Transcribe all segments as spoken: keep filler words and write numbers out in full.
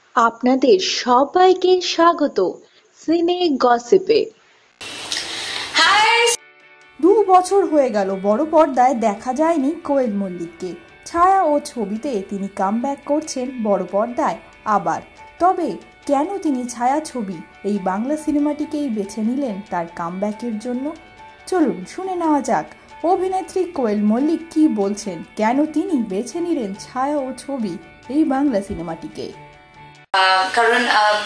আপনাদের সবাইকে স্বাগত সিনে গসিপে। দু বছর হয়ে গেল বড় পর্দায় দেখা যায়নি কোয়েল মল্লিককে। ছায়া ও ছবিতে তিনি কামব্যাক করছেন বড় পর্দায় আবার। তবে কেন তিনি ছায়া ছবি এই বাংলা সিনেমাটিকেই বেছে নিলেন তার কামব্যাকের জন্য? চলুন শুনে নেওয়া যাক অভিনেত্রী কোয়েল মল্লিক কি বলছেন, কেন তিনি বেছে নিলেন ছায়া ও ছবি এই বাংলা সিনেমাটিকে। কারণ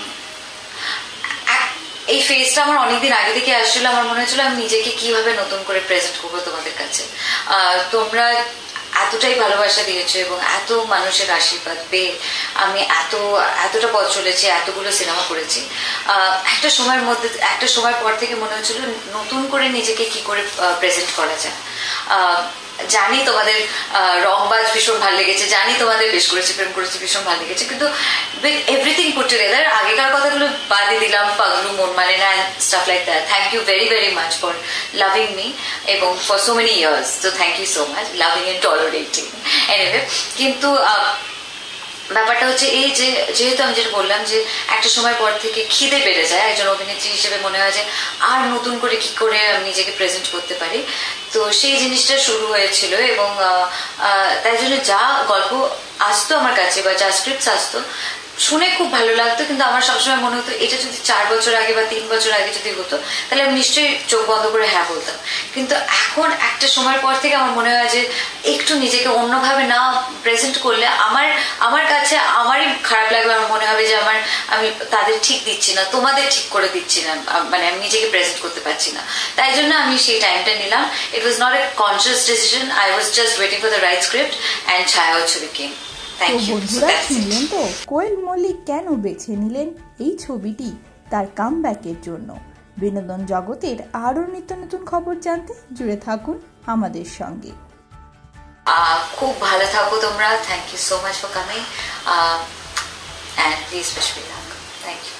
এই ফেজটা আমার অনেকদিন আগে থেকে আসলে আমার মনে হচ্ছিল আমি নিজেকে কিভাবে নতুন করে প্রেজেন্ট করবো তোমাদের কাছে। তোমরা এতটাই ভালোবাসা দিয়েছো এবং এত মানুষের আশীর্বাদ পেয়ে আমি এত এতটা পথ চলেছি, এতগুলো সিনেমা করেছি। একটা সময়ের মধ্যে একটা সময় পর থেকে মনে হচ্ছিল নতুন করে নিজেকে কি করে প্রেজেন্ট করা যায়। জানি তোমাদের রংবাজ ভীষণ ভালো লেগেছে, জানি তোমাদের বেশ করেছি প্রেম করেছি ভীষণ ভালো লেগেছে, কিন্তু উইথ এভরিথিং পুট টুগেদার আগেকার কথাগুলো বাদে দিলাম, পাগলু মন মানে না stuff like that. Thank you very very much for loving me এবং ফর সো মেনি ইয়ার্স। তো thank you so much loving and tolerating. Anyway, কিন্তু ব্যাপারটা হচ্ছে এই যে যেহেতু আমি যেটা বললাম যে একটা সময় পর থেকে খিদে বেড়ে যায় একজন অভিনেত্রী হিসেবে, মনে হয় যে আর নতুন করে কি করে আমি নিজেকে প্রেজেন্ট করতে পারি। তো সেই জিনিসটা শুরু হয়েছিল এবং তাই জন্য যা গল্প আসতো আমার কাছে বা যা স্ক্রিপ্ট আসতো শুনে খুব ভালো লাগতো, কিন্তু আমার সবসময় মনে হতো এটা যদি চার বছর আগে বা তিন বছর আগে যদি হতো তাহলে আমি নিশ্চয়ই চোখ বন্ধ করে হ্যাঁ বলতাম। কিন্তু এখন একটা সময়ের পর থেকে আমার মনে হয় যে একটু নিজেকে অন্যভাবে না প্রেজেন্ট করলে আমার আমার কাছে আমারই খারাপ লাগবে। আমার মনে হবে যে আমার আমি তাদের ঠিক দিচ্ছি না, তোমাদের ঠিক করে দিচ্ছি না, মানে আমি নিজেকে প্রেজেন্ট করতে পারছি না। তাই জন্য আমি সেই টাইমটা নিলাম। It was not a conscious decision, I was just waiting for the right script and ছায়া ছবি কেম। তো বন্ধুরা শুনলেন তো কোয়েল মল্লিক কেন বেছে নিলেন এই ছবিটি তার কামব্যাকের জন্য। বিনোদন জগতের আরো নিত্য নতুন খবর জানতে জুড়ে থাকুন আমাদের সঙ্গে। খুব ভালো থাকো তোমরা। Thank you so much for coming and please wish me luck. Thank you.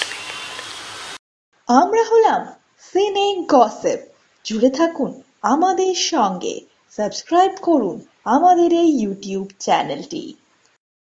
আমরা হলাম সিনে গসিপ। জুড়ে থাকুন আমাদের সঙ্গে, সাবস্ক্রাইব করুন আমাদের এই ইউটিউব চ্যানেলটি।